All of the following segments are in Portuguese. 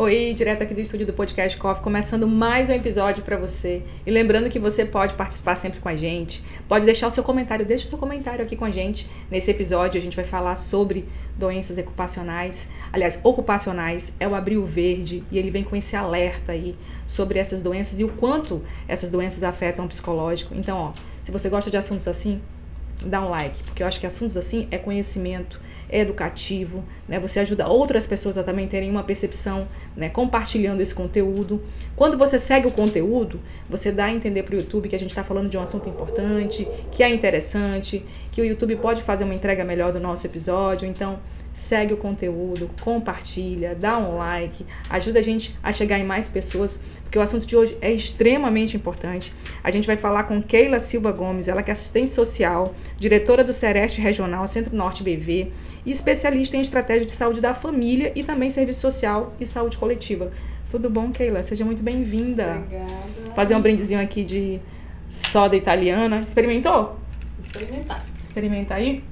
Oi, direto aqui do estúdio do Podcast Coffee, começando mais um episódio para você. E lembrando que você pode participar sempre com a gente, pode deixar o seu comentário, deixa o seu comentário aqui com a gente. Nesse episódio a gente vai falar sobre doenças ocupacionais, ocupacionais, é o Abril Verde, e ele vem com esse alerta aí sobre essas doenças e o quanto essas doenças afetam o psicológico. Então, ó, se você gosta de assuntos assim, dá um like, porque eu acho que assuntos assim é conhecimento, é educativo, né? Você ajuda outras pessoas a também terem uma percepção, né? Compartilhando esse conteúdo. Quando você segue o conteúdo, você dá a entender para o YouTube que a gente está falando de um assunto importante, que é interessante, que o YouTube pode fazer uma entrega melhor do nosso episódio. Então, segue o conteúdo, compartilha, dá um like, ajuda a gente a chegar em mais pessoas, porque o assunto de hoje é extremamente importante. A gente vai falar com Keila Silva Gomes, ela que é assistente social, diretora do Sereste Regional Centro-Norte BV e especialista em estratégia de saúde da família e também serviço social e saúde coletiva. Tudo bom, Keila? Seja muito bem-vinda. Obrigada. Fazer um brindezinho aqui de soda italiana. Experimentou? Experimentar. Experimenta aí.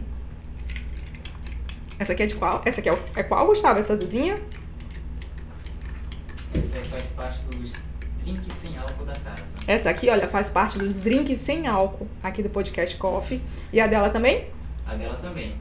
Essa aqui é de qual? Essa aqui é qual, Gustavo? Essa azulzinha? Essa aí faz parte dos drinks sem álcool da casa. Essa aqui, olha, faz parte dos drinks sem álcool aqui do Podcast Coffee. E a dela também? A dela também.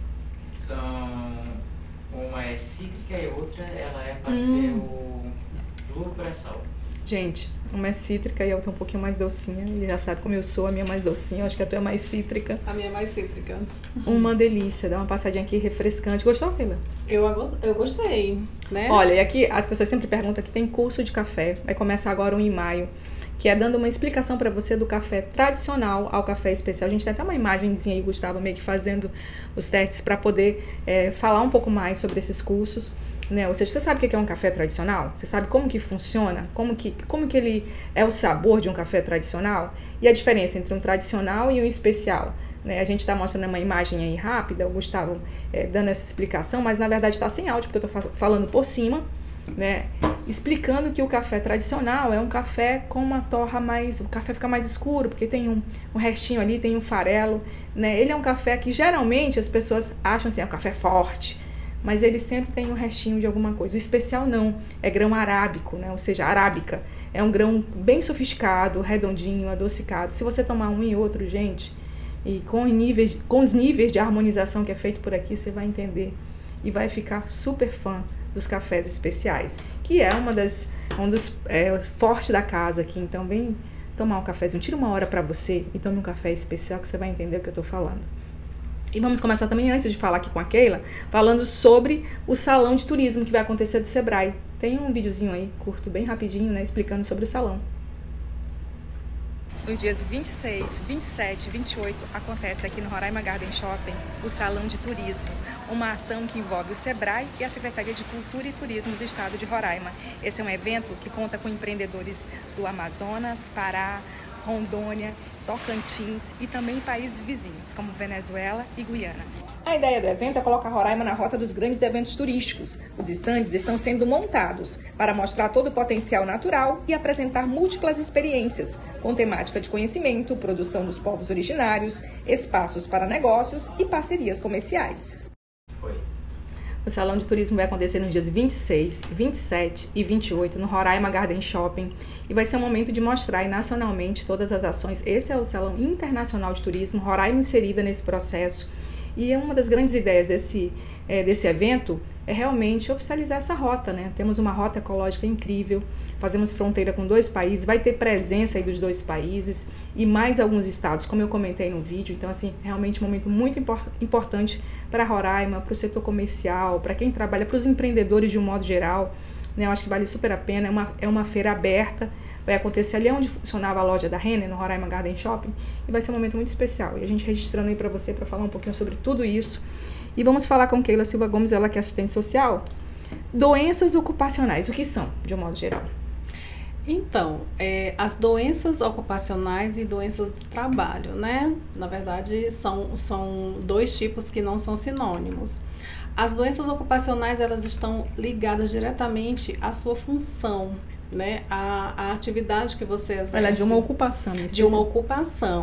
Uma é cítrica e outra ela é para ser o fluoresal. Gente, uma é cítrica e a outra é um pouquinho mais docinha. Ele já sabe como eu sou, a minha é mais docinha. Eu acho que a tua é mais cítrica. A minha é mais cítrica. Uma delícia, dá uma passadinha aqui refrescante. Gostou, Keila? Eu gostei, né? Olha, e aqui as pessoas sempre perguntam que tem curso de café. Vai começar agora em maio, que é dando uma explicação para você do café tradicional ao café especial. A gente tem até uma imagenzinha aí, Gustavo, meio que fazendo os testes para poder falar um pouco mais sobre esses cursos. Né? Ou seja, você sabe o que é um café tradicional? Você sabe como que funciona? Como que ele é o sabor de um café tradicional? E a diferença entre um tradicional e um especial? Né? A gente está mostrando uma imagem aí rápida, o Gustavo dando essa explicação, mas na verdade está sem áudio, porque eu estou falando por cima, né? Explicando que o café tradicional é um café com uma torra mais... O café fica mais escuro, porque tem um restinho ali, tem um farelo. Né? Ele é um café que geralmente as pessoas acham assim, é um café forte, mas ele sempre tem um restinho de alguma coisa. O especial não, é grão arábico, né? Ou seja, arábica. É um grão bem sofisticado, redondinho, adocicado. Se você tomar um e outro, gente, e com os níveis de harmonização que é feito por aqui, você vai entender e vai ficar super fã dos cafés especiais, que é um dos fortes da casa aqui. Então vem tomar um cafezinho, tira uma hora para você e tome um café especial que você vai entender o que eu tô falando. E vamos começar também, antes de falar aqui com a Keila, falando sobre o salão de turismo que vai acontecer do Sebrae. Tem um videozinho aí, curto, bem rapidinho, né, explicando sobre o salão. Nos dias 26, 27 e 28 acontece aqui no Roraima Garden Shopping o Salão de Turismo, uma ação que envolve o Sebrae e a Secretaria de Cultura e Turismo do Estado de Roraima. Esse é um evento que conta com empreendedores do Amazonas, Pará, Rondônia, Tocantins e também países vizinhos, como Venezuela e Guiana. A ideia do evento é colocar Roraima na rota dos grandes eventos turísticos. Os estandes estão sendo montados para mostrar todo o potencial natural e apresentar múltiplas experiências, com temática de conhecimento, produção dos povos originários, espaços para negócios e parcerias comerciais. O Salão de Turismo vai acontecer nos dias 26, 27 e 28 no Roraima Garden Shopping e vai ser um momento de mostrar nacionalmente todas as ações. Esse é o Salão Internacional de Turismo, Roraima inserida nesse processo. E uma das grandes ideias desse evento é realmente oficializar essa rota, né? Temos uma rota ecológica incrível, fazemos fronteira com 2 países, vai ter presença aí dos 2 países e mais alguns estados, como eu comentei no vídeo. Então, assim, realmente um momento muito importante para Roraima, para o setor comercial, para quem trabalha, para os empreendedores de um modo geral. Né? Eu acho que vale super a pena, é uma feira aberta, vai acontecer ali onde funcionava a loja da Renner, no Roraima Garden Shopping, e vai ser um momento muito especial. E a gente registrando aí para você, para falar um pouquinho sobre tudo isso. E vamos falar com Keila Silva Gomes, ela que é assistente social. Doenças ocupacionais, o que são, de um modo geral? Então, as doenças ocupacionais e doenças do trabalho, né? Na verdade, são 2 tipos que não são sinônimos. As doenças ocupacionais, elas estão ligadas diretamente à sua função, né? A atividade que você exerce. Ela é de uma ocupação. De uma ocupação.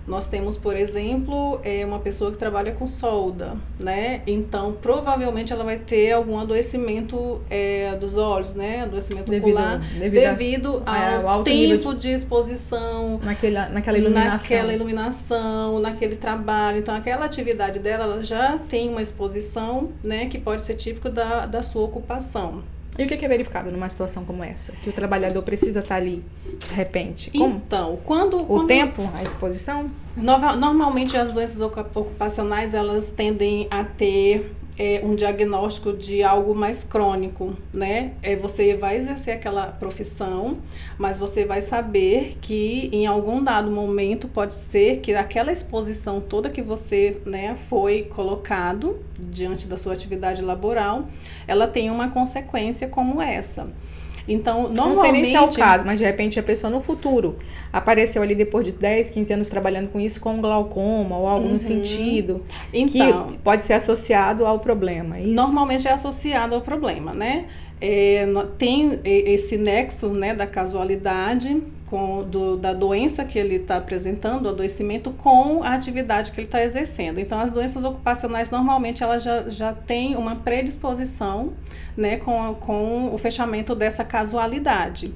Nós temos, por exemplo, uma pessoa que trabalha com solda, né? Então, provavelmente ela vai ter algum adoecimento dos olhos, né? Adoecimento ocular, devido ao tempo de exposição, naquela iluminação, naquele trabalho. Então, aquela atividade dela, ela já tem uma exposição, né? Que pode ser típico da sua ocupação. E o que é verificado numa situação como essa? Que o trabalhador precisa estar ali, de repente? Como? Então, o tempo, a exposição? Normalmente as doenças ocupacionais, elas tendem a ter um diagnóstico de algo mais crônico, né? Você vai exercer aquela profissão, mas você vai saber que em algum dado momento pode ser que aquela exposição toda que você, né, foi colocado diante da sua atividade laboral, ela tem uma consequência como essa. Então, normalmente... Não sei nem se é o caso, mas de repente a pessoa no futuro apareceu ali depois de 10, 15 anos trabalhando com isso, com glaucoma ou algo no sentido, então, que pode ser associado ao problema. Isso? Normalmente é associado ao problema, né? Tem esse nexo, né, da casualidade da doença que ele está apresentando, o adoecimento, com a atividade que ele está exercendo. Então, as doenças ocupacionais, normalmente, elas já têm uma predisposição, né, com o fechamento dessa casualidade.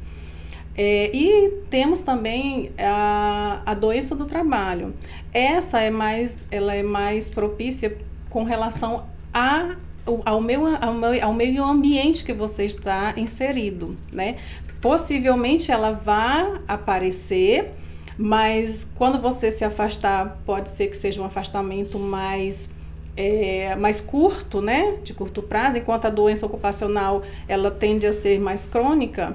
E temos também a doença do trabalho. Ela é mais propícia com relação ao meio ambiente que você está inserido, né? Possivelmente ela vai aparecer, mas quando você se afastar, pode ser que seja um afastamento mais curto, né? De curto prazo, enquanto a doença ocupacional ela tende a ser mais crônica.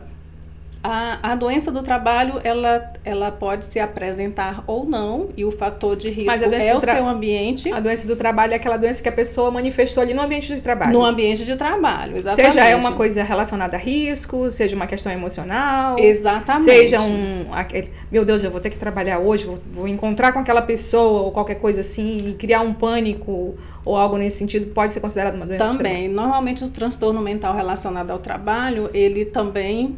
A doença do trabalho, ela pode se apresentar ou não, e o fator de risco é o seu ambiente. A doença do trabalho é aquela doença que a pessoa manifestou ali no ambiente de trabalho. No ambiente de trabalho, exatamente. Seja uma coisa relacionada a risco, seja uma questão emocional. Exatamente. Seja meu Deus, eu vou ter que trabalhar hoje, vou encontrar com aquela pessoa ou qualquer coisa assim, e criar um pânico ou algo nesse sentido, pode ser considerado uma doença também. de trabalho. Normalmente o transtorno mental relacionado ao trabalho, ele também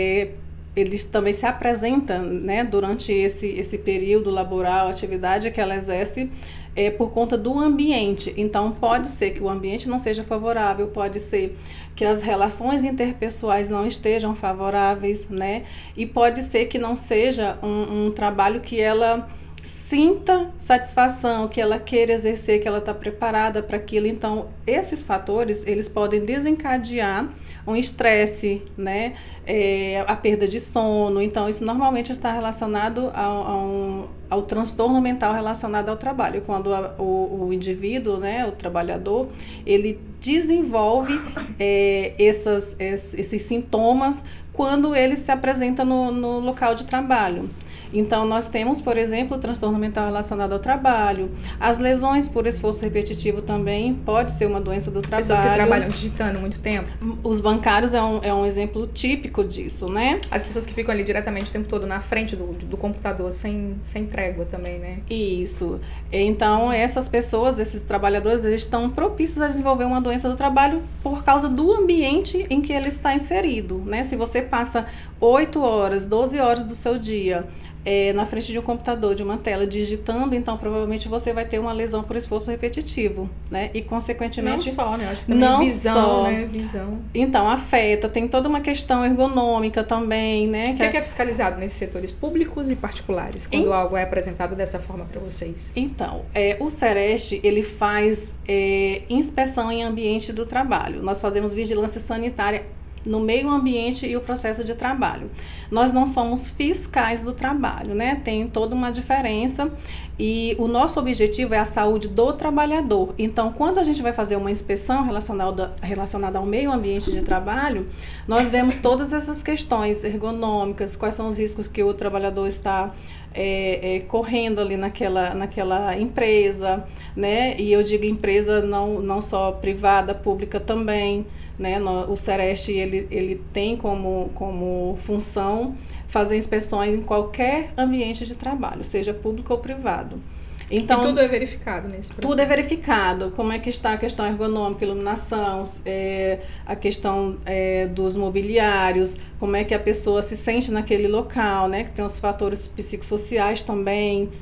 se apresenta, né, durante esse período laboral, atividade que ela exerce, por conta do ambiente. Então, pode ser que o ambiente não seja favorável, pode ser que as relações interpessoais não estejam favoráveis, né, e pode ser que não seja um trabalho que ela sinta satisfação, que ela queira exercer, que ela está preparada para aquilo. Então, esses fatores, eles podem desencadear um estresse, né? A perda de sono. Então, isso normalmente está relacionado ao transtorno mental relacionado ao trabalho. Quando o indivíduo, né, o trabalhador, ele desenvolve esses sintomas quando ele se apresenta no local de trabalho. Então, nós temos, por exemplo, o transtorno mental relacionado ao trabalho. As lesões por esforço repetitivo também pode ser uma doença do trabalho. Pessoas que trabalham digitando muito tempo. Os bancários é um exemplo típico disso, né? As pessoas que ficam ali diretamente o tempo todo na frente do computador, sem trégua também, né? Isso. Então, essas pessoas, esses trabalhadores, eles estão propícios a desenvolver uma doença do trabalho por causa do ambiente em que ele está inserido, né? Se você passa 8 horas, 12 horas do seu dia na frente de um computador, de uma tela, digitando, então provavelmente você vai ter uma lesão por esforço repetitivo, né? E consequentemente... Não só, né? Acho que também visão, né? Visão. Então, afeta. Tem toda uma questão ergonômica também, né? O que é fiscalizado nesses setores públicos e particulares, quando algo é apresentado dessa forma para vocês? Então, o Sereste, ele faz inspeção em ambiente do trabalho. Nós fazemos vigilância sanitária no meio ambiente e o processo de trabalho. Nós não somos fiscais do trabalho, né? Tem toda uma diferença e o nosso objetivo é a saúde do trabalhador. Então, quando a gente vai fazer uma inspeção relacionada ao meio ambiente de trabalho, nós vemos todas essas questões ergonômicas, quais são os riscos que o trabalhador está correndo ali naquela empresa, né? E eu digo empresa não só privada, pública também, né? O Sereste, ele tem como função fazer inspeções em qualquer ambiente de trabalho, seja público ou privado. Então, e tudo é verificado nesse processo? Tudo é verificado. Como é que está a questão ergonômica, iluminação, a questão dos mobiliários, como é que a pessoa se sente naquele local, né? Que tem os fatores psicossociais também.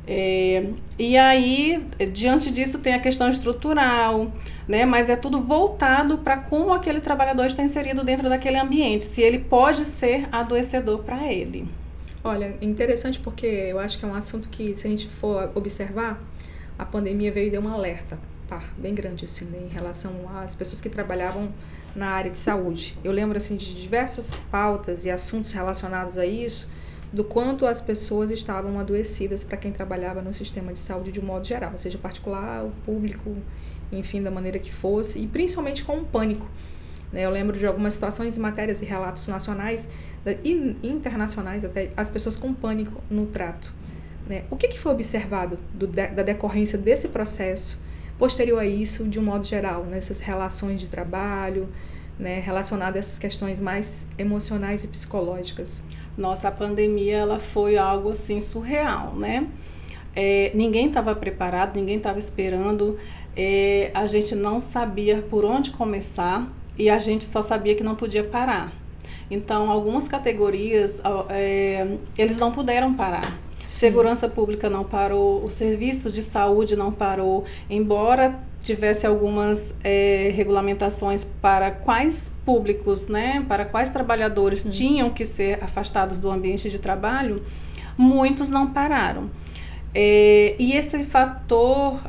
E aí, diante disso, tem a questão estrutural, né? Mas é tudo voltado para como aquele trabalhador está inserido dentro daquele ambiente, se ele pode ser adoecedor para ele. Olha, interessante porque eu acho que é um assunto que, se a gente for observar, a pandemia veio e deu um alerta, bem grande, assim, né, em relação às pessoas que trabalhavam na área de saúde. Eu lembro, assim, de diversas pautas e assuntos relacionados a isso, do quanto as pessoas estavam adoecidas para quem trabalhava no sistema de saúde de um modo geral, seja particular, o público, enfim, da maneira que fosse, e principalmente com o pânico. Eu lembro de algumas situações, matérias e relatos nacionais e internacionais, até as pessoas com pânico no trato. O que foi observado da decorrência desse processo, posterior a isso, de um modo geral, nessas relações de trabalho, relacionadas a essas questões mais emocionais e psicológicas? Nossa, a pandemia ela foi algo assim surreal, né? Ninguém estava preparado, ninguém estava esperando, a gente não sabia por onde começar e a gente só sabia que não podia parar. Então, algumas categorias, eles não puderam parar. Segurança pública não parou, o serviço de saúde não parou, embora tivesse algumas regulamentações para quais públicos, né, para quais trabalhadores tinham que ser afastados do ambiente de trabalho, muitos não pararam. E esse fator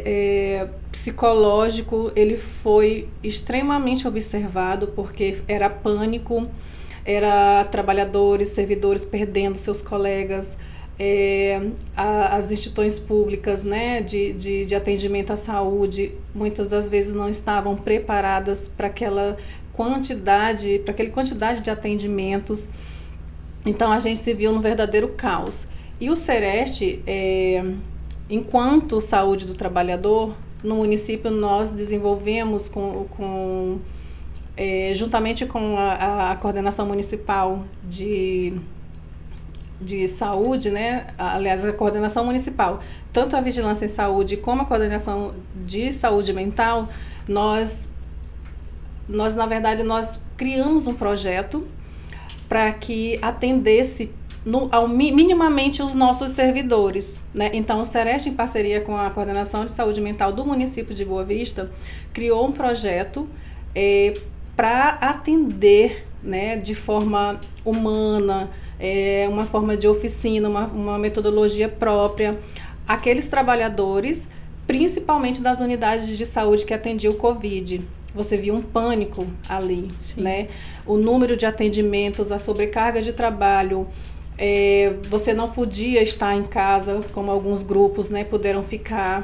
psicológico, ele foi extremamente observado, porque era pânico, era trabalhadores, servidores perdendo seus colegas, as instituições públicas, né, de atendimento à saúde, muitas das vezes não estavam preparadas para aquela quantidade de atendimentos. Então a gente se viu num verdadeiro caos. E o Sereste, enquanto saúde do trabalhador, no município nós desenvolvemos juntamente com a coordenação municipal de saúde, né? Aliás, a coordenação municipal, tanto a vigilância em saúde como a coordenação de saúde mental, nós na verdade, nós criamos um projeto para que atendesse minimamente os nossos servidores, né? Então, o Sereste, em parceria com a coordenação de saúde mental do município de Boa Vista, criou um projeto para atender, né, de forma humana, uma forma de oficina, uma metodologia própria, aqueles trabalhadores, principalmente das unidades de saúde que atendiam o Covid. Você viu um pânico ali, né? O número de atendimentos, a sobrecarga de trabalho, você não podia estar em casa, como alguns grupos, né, puderam ficar.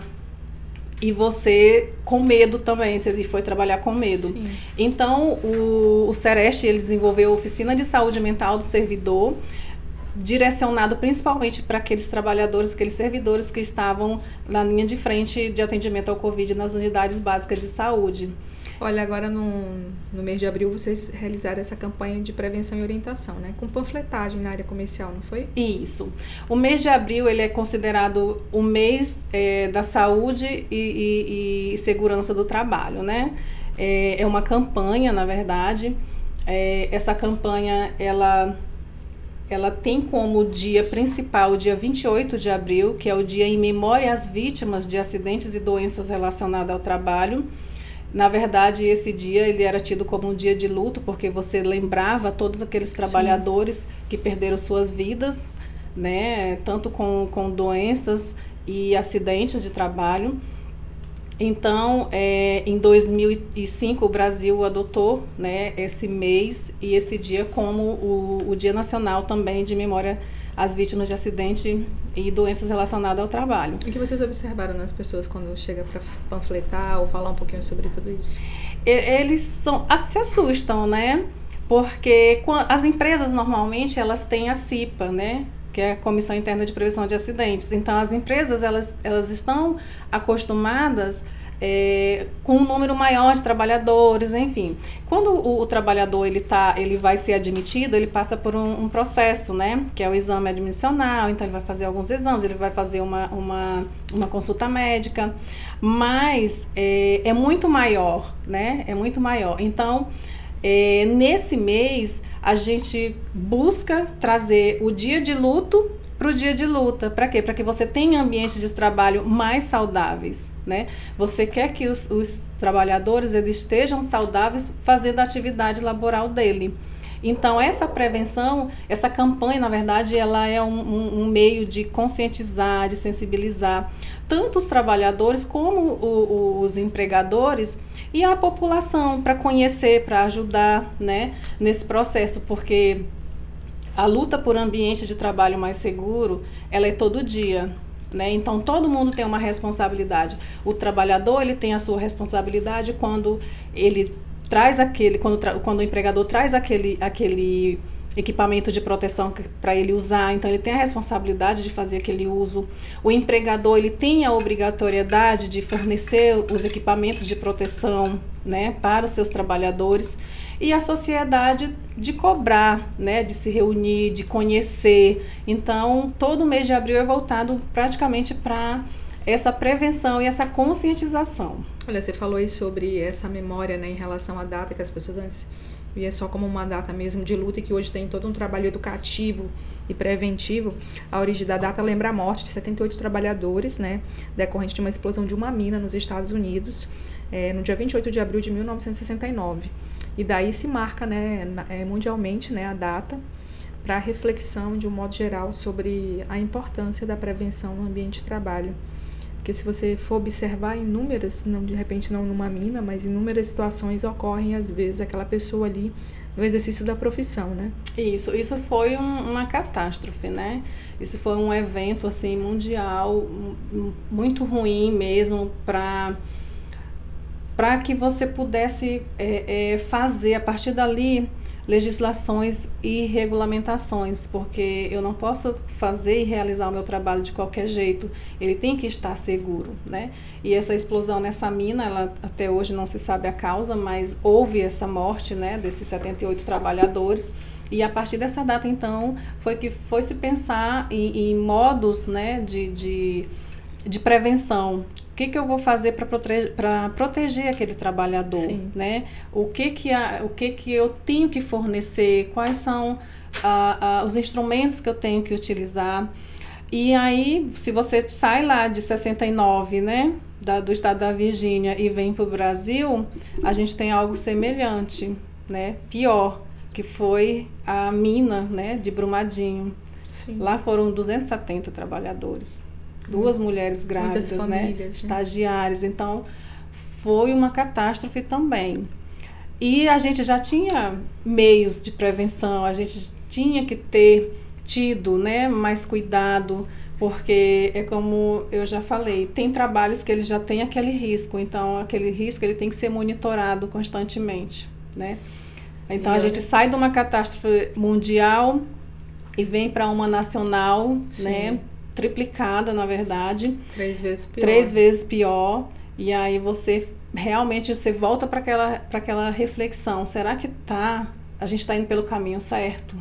E você com medo também, você foi trabalhar com medo. Sim. Então, o Sereste, ele desenvolveu a oficina de saúde mental do servidor, direcionado principalmente para aqueles trabalhadores, aqueles servidores que estavam na linha de frente de atendimento ao Covid nas unidades básicas de saúde. Olha, agora no mês de abril vocês realizaram essa campanha de prevenção e orientação, né? Com panfletagem na área comercial, não foi? Isso. O mês de abril, ele é considerado o mês da saúde e segurança do trabalho, né? É uma campanha, na verdade. Essa campanha, ela tem como dia principal o dia 28 de abril, que é o dia em memória às vítimas de acidentes e doenças relacionadas ao trabalho. Na verdade, esse dia ele era tido como um dia de luto, porque você lembrava todos aqueles trabalhadores que perderam suas vidas, né, tanto com doenças e acidentes de trabalho. Então, em 2005, o Brasil adotou, né, esse mês e esse dia como o Dia Nacional também de Memória às Vítimas de Acidente e Doenças Relacionadas ao Trabalho. O que vocês observaram nas pessoas quando chega para panfletar ou falar um pouquinho sobre tudo isso? Eles se assustam, né? Porque as empresas, normalmente, elas têm a CIPA, né? Que é a Comissão Interna de Prevenção de Acidentes. Então, as empresas, elas estão acostumadas com um número maior de trabalhadores, enfim. Quando o trabalhador ele vai ser admitido, ele passa por um processo, né? Que é o exame admissional, então ele vai fazer alguns exames, ele vai fazer uma consulta médica, mas é muito maior, né? É muito maior. Então, nesse mês, a gente busca trazer o dia de luto para o dia de luta. Para quê? Para que você tenha ambientes de trabalho mais saudáveis, né? Você quer que os trabalhadores eles estejam saudáveis fazendo a atividade laboral dele. Então, essa prevenção, essa campanha, na verdade, ela é um meio de conscientizar, de sensibilizar tanto os trabalhadores como os empregadores e a população para conhecer, para ajudar, né, nesse processo, porque a luta por ambiente de trabalho mais seguro, ela é todo dia, né? Então, todo mundo tem uma responsabilidade. O trabalhador, ele tem a sua responsabilidade quando ele traz quando o empregador traz aquele equipamento de proteção para ele usar, então ele tem a responsabilidade de fazer aquele uso. O empregador, ele tem a obrigatoriedade de fornecer os equipamentos de proteção, né, para os seus trabalhadores, e a sociedade de cobrar, né, de se reunir, de conhecer. Então, todo mês de abril é voltado praticamente para essa prevenção e essa conscientização. Olha, você falou aí sobre essa memória, né, em relação à data, que as pessoas antes via só como uma data mesmo de luta, e que hoje tem todo um trabalho educativo e preventivo. A origem da data lembra a morte de 78 trabalhadores, né, decorrente de uma explosão de uma mina nos Estados Unidos, no dia 28 de abril de 1969. E daí se marca, né, mundialmente, né, a data para reflexão, de um modo geral, sobre a importância da prevenção no ambiente de trabalho. Porque se você for observar inúmeras, não, de repente não numa mina, mas inúmeras situações ocorrem, às vezes, aquela pessoa ali no exercício da profissão, né? Isso foi uma catástrofe, né? Isso foi um evento, assim, mundial, muito ruim mesmo, para que você pudesse fazer, a partir dali, legislações e regulamentações, porque eu não posso fazer e realizar o meu trabalho de qualquer jeito, ele tem que estar seguro, né? E essa explosão nessa mina, ela até hoje não se sabe a causa, mas houve essa morte, né, desses 78 trabalhadores, e a partir dessa data, então, foi se pensar em modos, né, de prevenção. O que eu vou fazer para proteger aquele trabalhador, Sim. né? O que eu tenho que fornecer, quais são os instrumentos que eu tenho que utilizar. E aí, se você sai lá de 69, né, do estado da Virgínia, e vem para o Brasil, a gente tem algo semelhante, né, pior, que foi a mina, né, de Brumadinho. Sim. Lá foram 270 trabalhadores. 2 mulheres grávidas, famílias, né? Estagiários. Então, foi uma catástrofe também. E a gente já tinha meios de prevenção, a gente tinha que ter tido, né, mais cuidado, porque é como eu já falei, tem trabalhos que ele já tem aquele risco, então aquele risco ele tem que ser monitorado constantemente, né? Então, a gente sai de uma catástrofe mundial e vem para uma nacional, Sim. né? Triplicada, na verdade. 3 vezes pior. 3 vezes pior. E aí você realmente volta para aquela reflexão. Será que a gente está indo pelo caminho certo?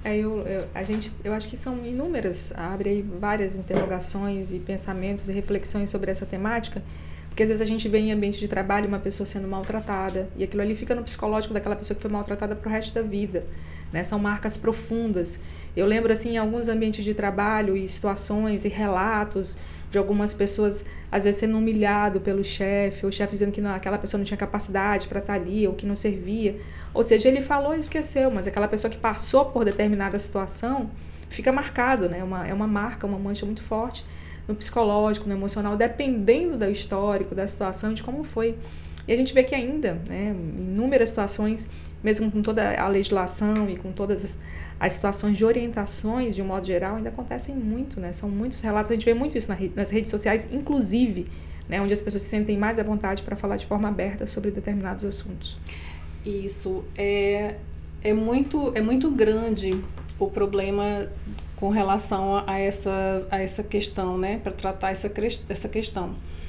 Eu acho que são inúmeras, abre aí várias interrogações e pensamentos e reflexões sobre essa temática, porque às vezes a gente vê em ambiente de trabalho uma pessoa sendo maltratada, e aquilo ali fica no psicológico daquela pessoa que foi maltratada pro resto da vida, né? São marcas profundas. Eu lembro, assim, em alguns ambientes de trabalho e situações e relatos de algumas pessoas, às vezes sendo humilhado pelo chefe, ou o chefe dizendo que aquela pessoa não tinha capacidade para estar ali, ou que não servia. Ou seja, ele falou e esqueceu, mas aquela pessoa que passou por determinada situação fica marcado, né? É uma marca, uma mancha muito forte no psicológico, no emocional, dependendo do histórico, da situação, de como foi. E a gente vê que ainda, né, em inúmeras situações, mesmo com toda a legislação e com todas as situações de orientações, de um modo geral, ainda acontecem muito, né? São muitos relatos, a gente vê muito isso nas redes sociais, inclusive, né, onde as pessoas se sentem mais à vontade para falar de forma aberta sobre determinados assuntos. Isso. É muito grande o problema com relação a essa questão, né, para tratar essa questão.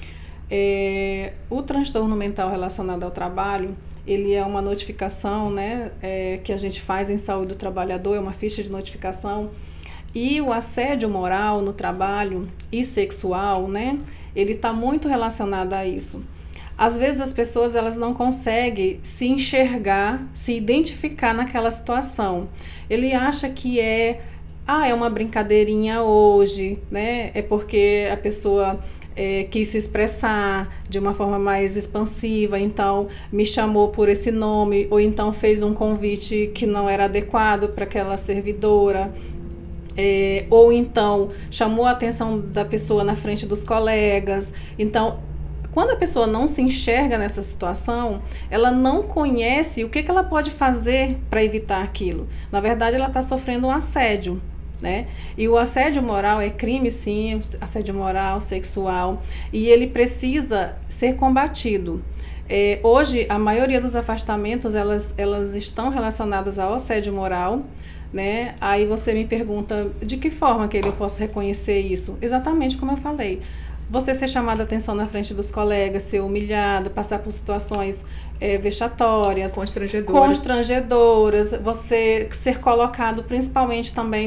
O transtorno mental relacionado ao trabalho, ele é uma notificação, né, que a gente faz em saúde do trabalhador, é uma ficha de notificação, e o assédio moral no trabalho e sexual, né, ele está muito relacionado a isso. Às vezes as pessoas elas não conseguem se enxergar, se identificar naquela situação. Ele acha que é uma brincadeirinha hoje, né? É porque a pessoa quis se expressar de uma forma mais expansiva, então me chamou por esse nome, ou então fez um convite que não era adequado para aquela servidora, ou então chamou a atenção da pessoa na frente dos colegas. Então, quando a pessoa não se enxerga nessa situação, ela não conhece o que ela pode fazer para evitar aquilo. Na verdade, ela está sofrendo um assédio, né? E o assédio moral é crime, sim, assédio moral, sexual, e ele precisa ser combatido. Hoje, a maioria dos afastamentos, elas estão relacionadas ao assédio moral, né? Aí você me pergunta, de que forma que eu posso reconhecer isso? Exatamente como eu falei. Você ser chamado a atenção na frente dos colegas, ser humilhado, passar por situações vexatórias, constrangedoras, você ser colocado principalmente também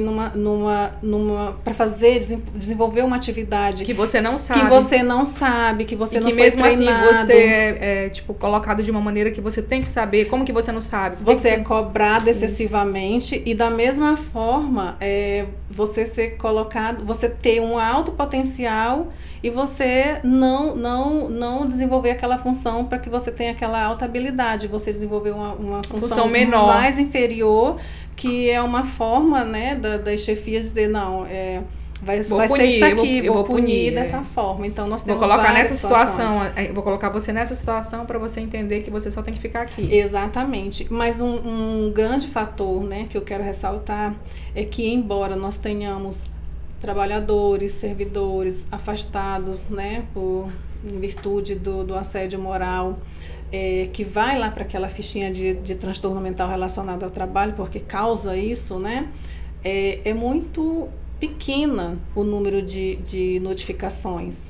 para desenvolver uma atividade que você não sabe, que você não foi treinado. Mesmo assim você é tipo colocado de uma maneira que você tem que saber. Como que você não sabe? Você é cobrado excessivamente. E da mesma forma você ser colocado, você ter um alto potencial e você não desenvolver aquela função para que você tenha aquela alta habilidade. Você desenvolver uma função menor, mais inferior, que é uma forma, né, das chefias dizer, não, vai ser isso aqui, vou punir dessa forma. Então, nós temos colocar nessa situação, vou colocar você nessa situação para você entender que você só tem que ficar aqui. Exatamente. Mas um grande fator, né, que eu quero ressaltar é que, embora nós tenhamos trabalhadores, servidores afastados, né, em virtude do assédio moral, que vai lá para aquela fichinha de transtorno mental relacionado ao trabalho, porque causa isso, né, é muito pequena o número de notificações.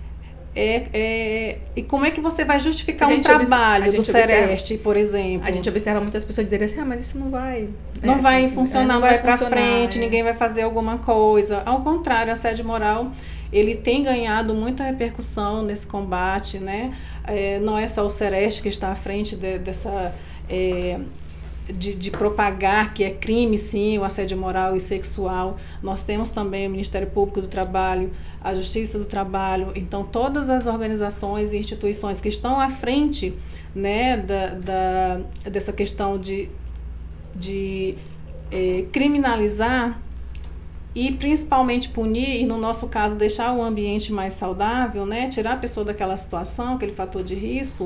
E como é que você vai justificar um trabalho do Sereste, por exemplo? A gente observa muitas pessoas dizerem assim, mas isso não vai... Não vai funcionar, não vai para frente, ninguém vai fazer alguma coisa. Ao contrário, o assédio moral, ele tem ganhado muita repercussão nesse combate, né? Não é só o Sereste que está à frente dessa... De propagar que é crime, sim, o assédio moral e sexual. Nós temos também o Ministério Público do Trabalho, a Justiça do Trabalho. Então, todas as organizações e instituições que estão à frente, né, dessa questão de criminalizar e principalmente punir, e no nosso caso deixar o ambiente mais saudável, né, tirar a pessoa daquela situação, aquele fator de risco,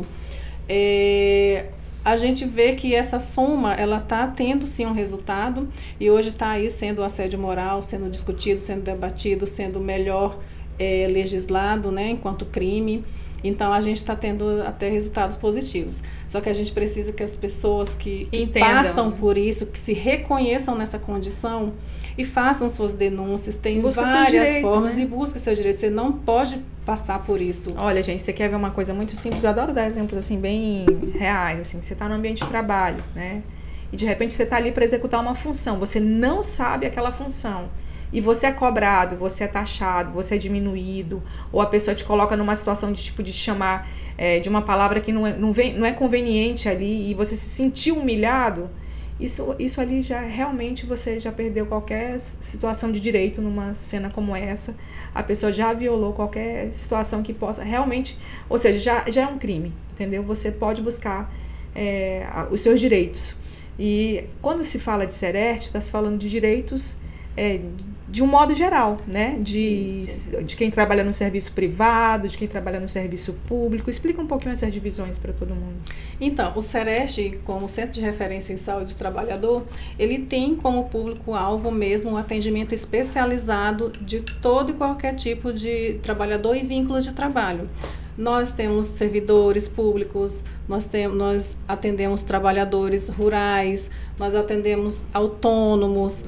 a gente vê que essa soma, ela está tendo sim um resultado, e hoje está aí sendo o assédio moral, sendo discutido, sendo debatido, sendo melhor legislado, né, enquanto crime. Então, a gente está tendo até resultados positivos. Só que a gente precisa que as pessoas que passam por isso, que se reconheçam nessa condição e façam suas denúncias, tem várias formas, né? E busquem seus direitos. Você não pode passar por isso. Olha, gente, você quer ver uma coisa muito simples? Eu adoro dar exemplos assim bem reais. Assim, você está no ambiente de trabalho, né? E de repente você está ali para executar uma função. Você não sabe aquela função. E você é cobrado, você é taxado, você é diminuído, ou a pessoa te coloca numa situação de tipo de chamar de uma palavra que não é conveniente ali, e você se sentiu humilhado, isso ali já realmente você já perdeu qualquer situação de direito numa cena como essa. A pessoa já violou qualquer situação que possa realmente, ou seja, já é um crime, entendeu? Você pode buscar os seus direitos. E quando se fala de Sereste, está se falando de direitos de um modo geral, né? De quem trabalha no serviço privado, de quem trabalha no serviço público. Explica um pouquinho essas divisões para todo mundo. Então, o Sereste, como Centro de Referência em Saúde do Trabalhador, ele tem como público-alvo mesmo um atendimento especializado de todo e qualquer tipo de trabalhador e vínculo de trabalho. Nós temos servidores públicos, nós atendemos trabalhadores rurais, nós atendemos autônomos,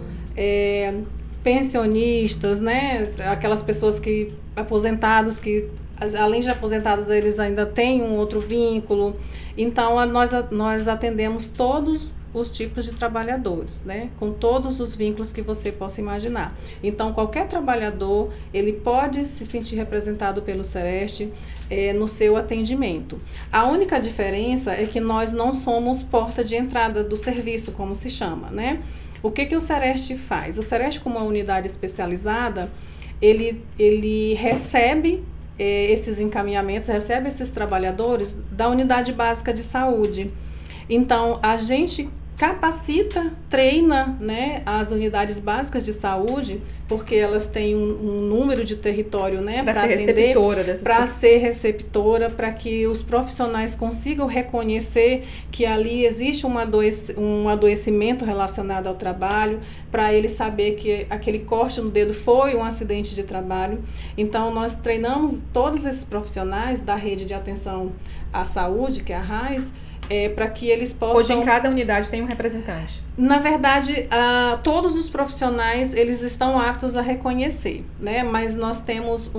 pensionistas, né? Aquelas pessoas aposentados que, além de aposentados, eles ainda têm um outro vínculo. Então, nós atendemos todos os tipos de trabalhadores, né? Com todos os vínculos que você possa imaginar. Então, qualquer trabalhador, ele pode se sentir representado pelo Sereste no seu atendimento. A única diferença é que nós não somos porta de entrada do serviço, como se chama, né? O que o Sereste faz? O Sereste, como uma unidade especializada, ele recebe esses encaminhamentos, recebe esses trabalhadores da unidade básica de saúde. Então, a gente capacita, treina, né, as unidades básicas de saúde, porque elas têm um número de território, né, para ser receptora dessas para ser receptora, para que os profissionais consigam reconhecer que ali existe um adoecimento relacionado ao trabalho, para ele saber que aquele corte no dedo foi um acidente de trabalho. Então, nós treinamos todos esses profissionais da rede de atenção à saúde, que é a RAIS, para que eles possam... Hoje em cada unidade tem um representante. Na verdade, todos os profissionais, eles estão aptos a reconhecer, né? Mas nós temos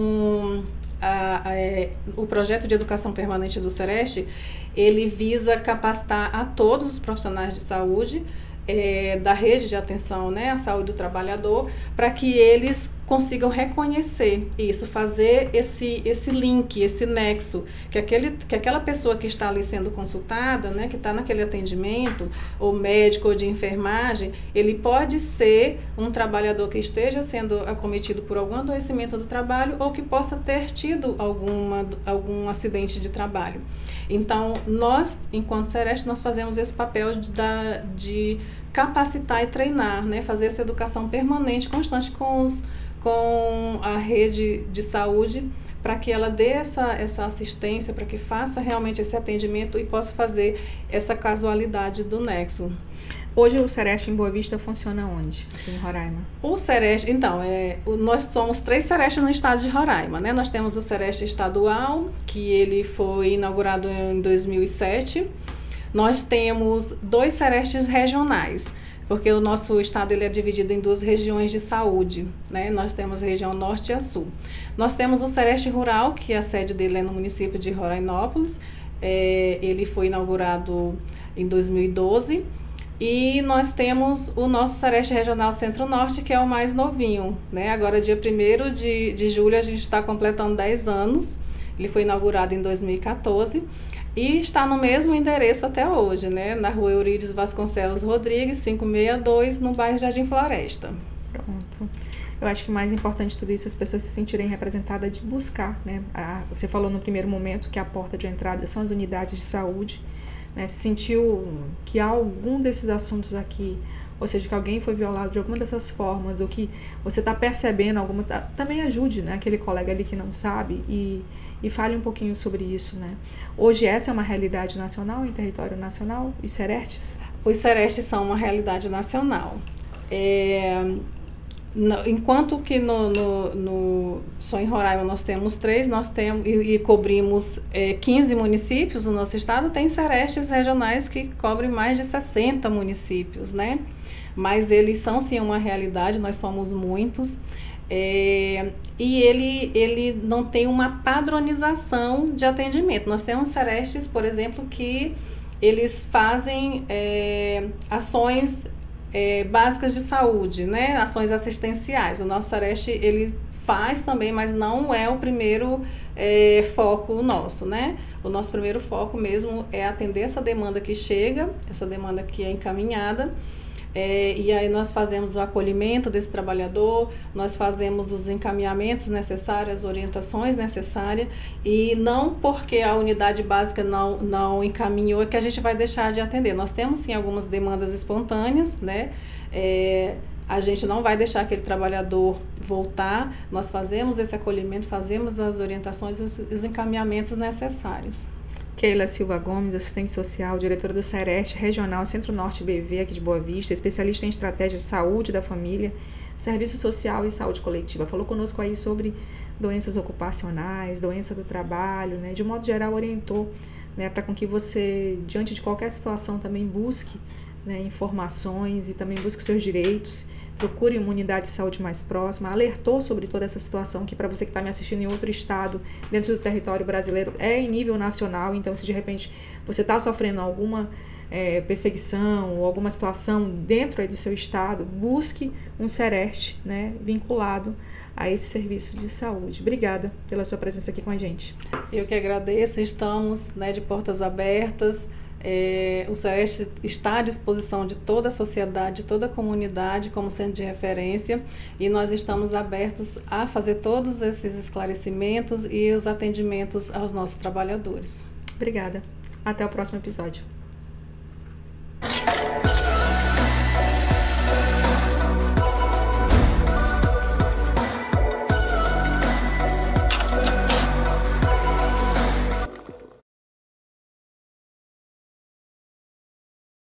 o projeto de educação permanente do Sereste, ele visa capacitar a todos os profissionais de saúde, da rede de atenção, né, à saúde do trabalhador, para que eles consigam reconhecer isso, fazer esse link, esse nexo, que aquela pessoa que está ali sendo consultada, né, que está naquele atendimento, ou médico ou de enfermagem, ele pode ser um trabalhador que esteja sendo acometido por algum adoecimento do trabalho ou que possa ter tido algum acidente de trabalho. Então, nós, enquanto Sereste, nós fazemos esse papel de capacitar e treinar, né, fazer essa educação permanente, constante com a rede de saúde, para que ela dê essa assistência, para que faça realmente esse atendimento e possa fazer essa casualidade do nexo. Hoje o Sereste em Boa Vista funciona onde, aqui em Roraima? O Sereste, então, nós somos 3 Serestes no estado de Roraima, né? Nós temos o Sereste estadual, que ele foi inaugurado em 2007. Nós temos 2 Serestes regionais, porque o nosso estado ele é dividido em 2 regiões de saúde, né? Nós temos a região norte e a sul. Nós temos o Sereste Rural, que a sede dele é no município de Rorainópolis. Ele foi inaugurado em 2012. E nós temos o nosso Sereste Regional Centro-Norte, que é o mais novinho, né? Agora, dia 1º de julho, a gente está completando 10 anos. Ele foi inaugurado em 2014. E está no mesmo endereço até hoje, né? Na rua Eurídice Vasconcelos Rodrigues, 562, no bairro Jardim Floresta. Pronto. Eu acho que o mais importante de tudo isso é as pessoas se sentirem representadas de buscar, né? Você falou no primeiro momento que a porta de entrada são as unidades de saúde, né? Se sentiu que há algum desses assuntos aqui, ou seja, que alguém foi violado de alguma dessas formas, ou que você está percebendo alguma... Também ajude, né, aquele colega ali que não sabe e fale um pouquinho sobre isso, né? Hoje essa é uma realidade nacional, em território nacional, os Serestes? Os Serestes são uma realidade nacional. Enquanto que só em Roraima nós temos 3, nós temos e cobrimos 15 municípios no nosso estado, tem Serestes regionais que cobrem mais de 60 municípios, né? Mas eles são sim uma realidade, nós somos muitos. E ele não tem uma padronização de atendimento. Nós temos Serestes, por exemplo, que eles fazem ações básicas de saúde, né? Ações assistenciais. O nosso Sereste, ele faz também, mas não é o primeiro foco nosso, né? O nosso primeiro foco mesmo é atender essa demanda que chega, essa demanda que é encaminhada. E aí nós fazemos o acolhimento desse trabalhador, nós fazemos os encaminhamentos necessários, as orientações necessárias, e não porque a unidade básica não encaminhou que a gente vai deixar de atender. Nós temos sim algumas demandas espontâneas, né? A gente não vai deixar aquele trabalhador voltar, nós fazemos esse acolhimento, fazemos as orientações e os encaminhamentos necessários. Keila Silva Gomes, assistente social, diretora do Sereste Regional Centro-Norte BV, aqui de Boa Vista, especialista em estratégia de saúde da família, serviço social e saúde coletiva. Falou conosco aí sobre doenças ocupacionais, doença do trabalho, né? De um modo geral, orientou, né, para com que você, diante de qualquer situação, também busque, né, informações e também busque seus direitos, procure uma unidade de saúde mais próxima, alertou sobre toda essa situação que, para você que está me assistindo em outro estado, dentro do território brasileiro, é em nível nacional. Então, se de repente você está sofrendo alguma perseguição ou alguma situação dentro aí do seu estado, busque um Sereste, né, vinculado a esse serviço de saúde. Obrigada pela sua presença aqui com a gente. Eu que agradeço, estamos, né, de portas abertas. O SEREST está à disposição de toda a sociedade, de toda a comunidade como centro de referência, e nós estamos abertos a fazer todos esses esclarecimentos e os atendimentos aos nossos trabalhadores. Obrigada. Até o próximo episódio.